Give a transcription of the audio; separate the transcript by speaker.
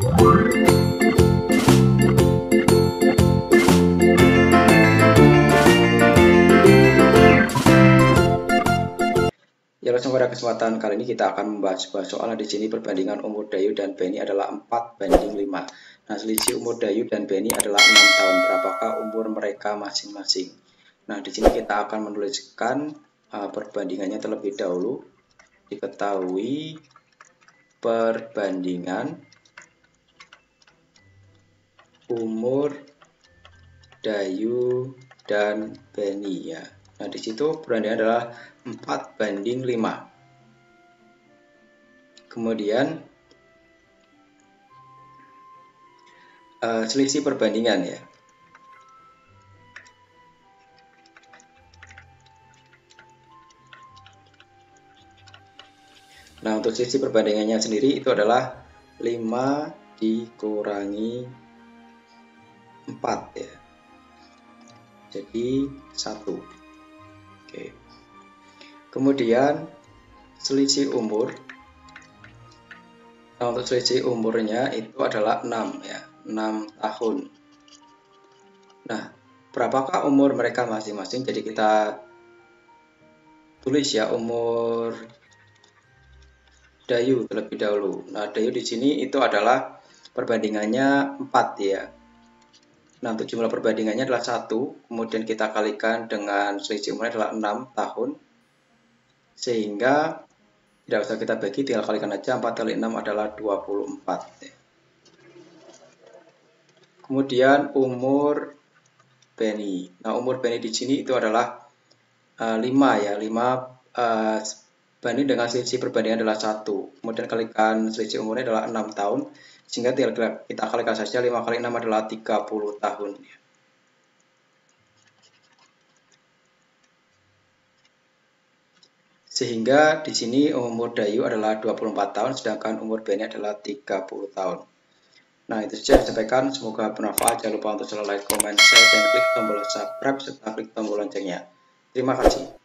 Speaker 1: Ya, langsung pada kesempatan kali ini kita akan membahas sebuah soal. Di sini perbandingan umur Dayu dan Benny adalah 4:5. Nah, selisih umur Dayu dan Benny adalah 6 tahun. Berapakah umur mereka masing-masing? Nah, di sini kita akan menuliskan perbandingannya terlebih dahulu. Diketahui perbandingan umur Dayu dan Benny ya. Nah, di situ perbandingan adalah 4:5. Kemudian selisih perbandingan ya. Nah, untuk selisih perbandingannya sendiri itu adalah 5 dikurangi 4 ya. Jadi 1. Oke. Kemudian selisih umur. Nah, untuk selisih umurnya itu adalah 6 ya, 6 tahun. Nah, berapakah umur mereka masing-masing? Jadi kita tulis ya umur Dayu terlebih dahulu. Nah, Dayu di sini itu adalah perbandingannya 4 ya. Nah, untuk jumlah perbandingannya adalah 1, kemudian kita kalikan dengan selisih umurnya adalah 6 tahun. Sehingga tidak usah kita bagi, tinggal kalikan aja, 4 kali 6 adalah 24. Kemudian umur Benny. Nah, umur Benny di sini itu adalah 5 ya, 5 banding dengan selisih perbandingan adalah 1. Kemudian kalikan selisih umurnya adalah 6 tahun. Sehingga tinggal kita kalikan saja, 5 kali 6 adalah 30 tahun. Sehingga di sini umur Dayu adalah 24 tahun, sedangkan umur Benny adalah 30 tahun. Nah, itu saja yang saya sampaikan. Semoga bermanfaat. Jangan lupa untuk selalu like, comment, share, dan klik tombol subscribe, serta klik tombol loncengnya. Terima kasih.